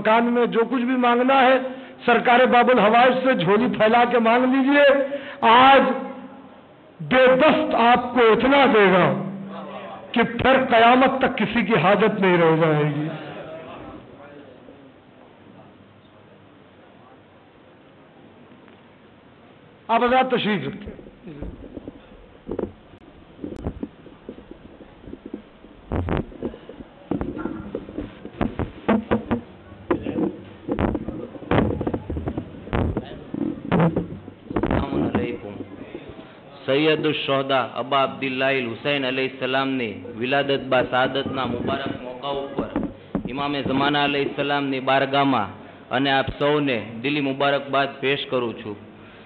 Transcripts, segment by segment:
मकान में जो कुछ भी मांगना है सरकार बाबुल हवाइज से झोली फैला के मांग लीजिए। आज बेदस्त आपको इतना देगा कि फिर कयामत तक किसी की हाजत नहीं रह जाएगी। आप आजाद तशरीफ रखें। सैयदुश्शोहदा अबा अब्दुल्लाहिल हुसैन अलैहिस्सलाम ने विलादत बा सादतना मुबारक मौका पर इमामे ज़माना अलैहिस्सलाम ની બારગામાં અને આપ સૌને દિલી મુબારકબાદ પેશ કરું છું।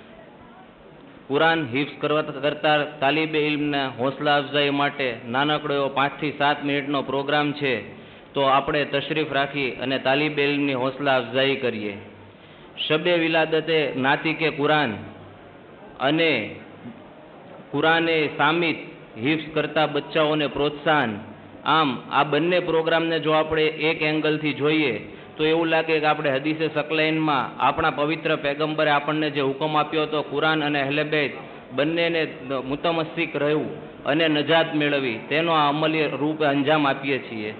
કુરાન હિફ્ઝ કરતા તાલિબે ઇલ્મના હોસલા અફઝાઈ માટે નાનકડો એવો 5 થી 7 મિનિટનો પ્રોગ્રામ છે, તો આપણે તશરીફ રાખી અને તાલિબે ઇલ્મની હોસલા અફઝાઈ કરીએ। શબે વિલાદતે નાતિકે કુરાન અને કુરાને સામિત હિફ્ઝ કરતા બચ્ચાઓને પ્રોત્સાહન, આમ આ બંને પ્રોગ્રામને જો આપણે એક એંગલથી જોઈએ તો એવું લાગે કે આપણે હદીસે સકલાઈનમાં આપણા પવિત્ર પૈગંબરે આપણને જે હુકમ આપ્યો હતો કુરાન અને અહલે બેત બંનેને મુતમસ્સિક રહેવું અને નજાત મેળવી તેનો આ અમલી રૂપે અંજામ આપીએ છીએ।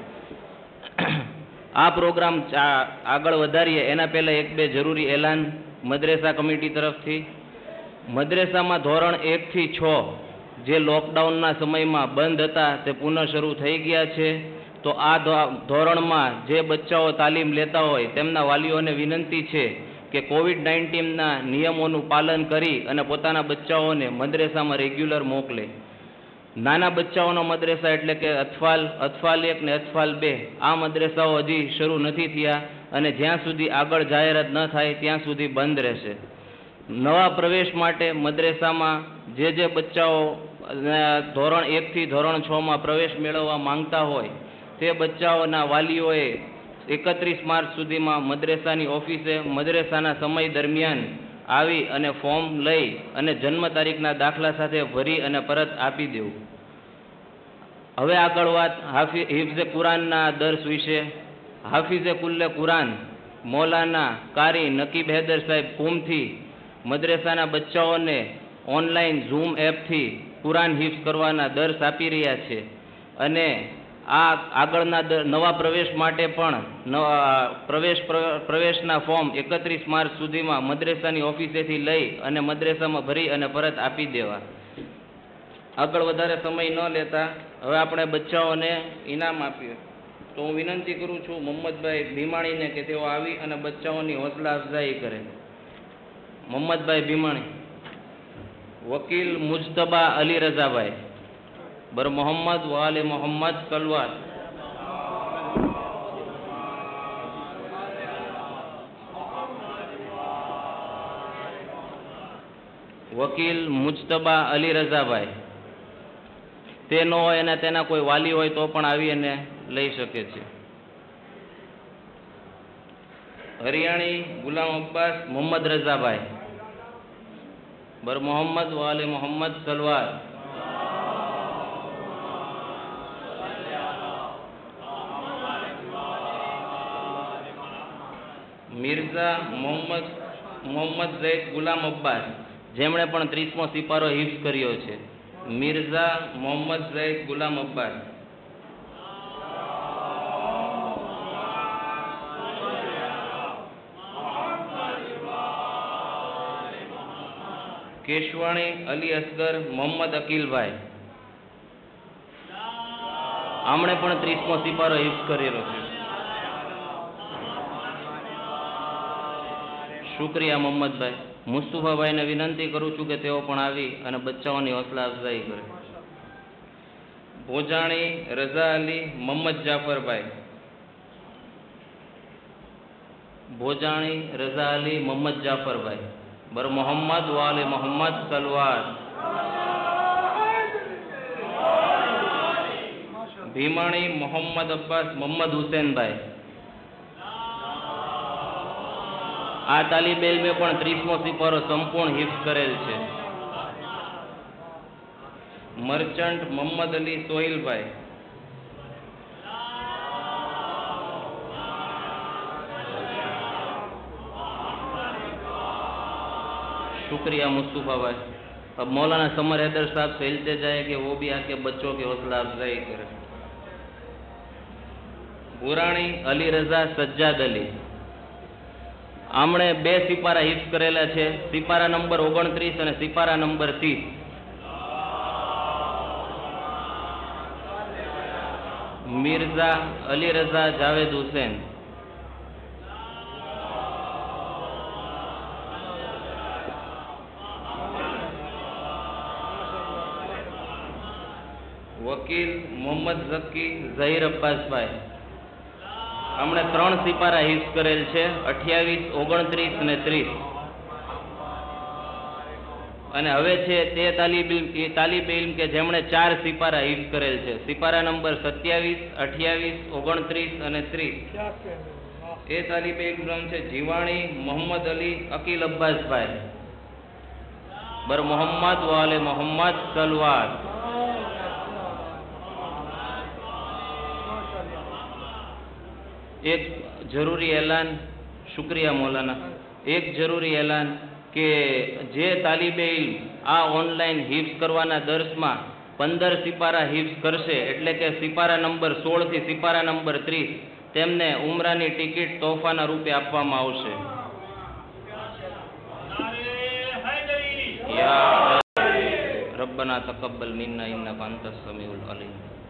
આ પ્રોગ્રામ આગળ વધારીએ એના પહેલાં એક બે જરૂરી એલાન મદ્રેસા કમિટી તરફથી। મદ્રેસામાં ધોરણ 1 થી 6 જે લોકડાઉનના સમયમાં બંધ હતા તે પુનઃ શરૂ થઈ ગયા છે। તો આ ધોરણમાં જે બચ્ચાઓ તાલીમ લેતા હોય તેમના વાલીઓને વિનંતી છે કે કોવિડ-19ના નિયમોનું પાલન કરી અને પોતાના બચ્ચાઓને મદ્રેસામાં રેગ્યુલર મોકલે। નાના બચ્ચાઓનો મદ્રેસા એટલે કે અતફાલ 1 ને અતફાલ 2 આ મદ્રેસાઓ હજી શરૂ નથી થયા અને જ્યાં સુધી આગળ જાહેરાત ન થાય ત્યાં સુધી બંધ રહેશે। નવા પ્રવેશ માટે મદ્રેસામાં જે બચ્ચાઓ ધોરણ 1 થી ધોરણ 6માં પ્રવેશ મેળવવા માંગતા હોય તે બચ્ચાઓના વાલીઓએ 31 માર્ચ સુધીમાં મદ્રેસાની ઓફિસે મદ્રેસાના સમય દરમિયાન આવી અને ફોર્મ લઈ અને જન્મ તારીખના દાખલા સાથે ભરી અને પરત આપી દેવું। હવે આગળ વાત હિફ્ઝે કુરાનના દર્સ વિશે। હાફિઝે કુલ્લે કુરાન મૌલાના કારી નકીબ હૈદર સાહેબ કુમથી મદ્રેસાના બચ્ચાઓને ઓનલાઈન ઝૂમ એપથી કુરાન હિફ્ઝ કરવાના દર્સ આપી રહ્યા છે અને આ આગળના નવા પ્રવેશ માટે પણ પ્રવેશના ફોર્મ 31 માર્ચ સુધીમાં મદ્રેસાની ઓફિસેથી લઈ અને મદ્રેસામાં ભરી અને પરત આપી દેવા। આગળ વધારે સમય ન લેતા હવે આપણે બચ્ચાઓને ઇનામ આપીએ, તો હું વિનંતી કરું છું મોહમ્મદભાઈ ભીમાણીને કે તેઓ આવી અને બચ્ચાઓની હોસલા અફઝાઈ કરે। મોહમ્મદભાઈ ભીમાણી। વકીલ મુજતબા અલી રઝાભાઈ। બર મોહમ્મદ વાલે મોહમ્મદ સલવાત। વકીલ મુજતબા અલી રઝાભાઈ। તે ન હોય અને તેના કોઈ વાલી હોય તો પણ આવી અને લઈ શકે છે। હરિયાણી ગુલામ અબ્બાસ મોહમ્મદ રઝાભાઈ। બર મોહમ્મદ વાલે મોહમ્મદ સલવાર। મિર્ઝા મોહમ્મદ ઝૈદ ગુલામ અબ્બાસ, જેમણે પણ 30મો સિપારો હિફ્ઝ કર્યો છે। મિર્ઝા મોહમ્મદ ઝૈદ ગુલામ અબ્બાસ। કેશવાણી અલી અસગર મોહમ્મદ અકીલભાઈ, આમણે પણ 30મો સિપારો હિફ્ઝ કરેલો છે। શુક્રિયા મોહમ્મદભાઈ। મુસ્તુફાભાઈને વિનંતી કરું છું કે તેઓ પણ આવી અને બચ્ચાઓની હોસલા અફઝાઈ કરે। ભોજાણી રઝા અલી મોહમ્મદ જાફરભાઈ। ભોજાણી રઝા અલી મોહમ્મદ જાફરભાઈ। બર મોહમ્મદ વાલે મોહમ્મદ સલવાર। ભીમાણી મોહમ્મદ અબ્બાસ મોહમ્મદ હુસેનભાઈ। આ તાલીબે ઇલ્મે પણ 30મો સિપારો સંપૂર્ણ હિફ્ઝ કરેલ છે। મર્ચન્ટ મોહમ્મદ અલી સોહિલભાઈ। शुक्रिया मुस्तफ़ा भाई। अब मौलाना समर हैदर साहब से इल्तिजा है कि वो भी आके बच्चों की हौसला अफजाई करे। बुराणी अली रजा सज्जाद अली आमणे 2 सिपारा हिफ्स करेला छे, सिपारा नंबर 29 અને સિપારા નંબર 30। मिर्जा अली रजा जावेद हुसैन, वकील मोहम्मद जकी जहीर अब्बास भाई हमने 3 सिपारा हिफ्स करेल छे, 28, 29 અને 30। અને હવે છે તે તાલીબે ઇલ્મ કે જેમણે 4 સિપારા હિફ્ઝ કરેલ છે, સિપારા નંબર 27, 28, 29 અને 30। એ તાલીબે ઇલ્મ છે જીવાણી મોહમ્મદ અલી અકીલ અબ્બાસભાઈ બર મોહમ્મદ વાલે મોહમ્મદ સલવાર। एक जरूरी ऐलान, शुक्रिया मौलाना, एक जरूरी ऐलान के जे तालीबे इल्म आ ऑनलाइन हिफ्स करवाना दर्श में 15 सिपारा हिफ्स करशे एटले के सिपारा नंबर 16 थी सिपारा नंबर 30 तेमने उमरानी टिकिट तोहफाना रूपे आपवामां आवशे। या रब्बना तकब्बल मिन्ना इन्नका अंतस समीउल अलीम।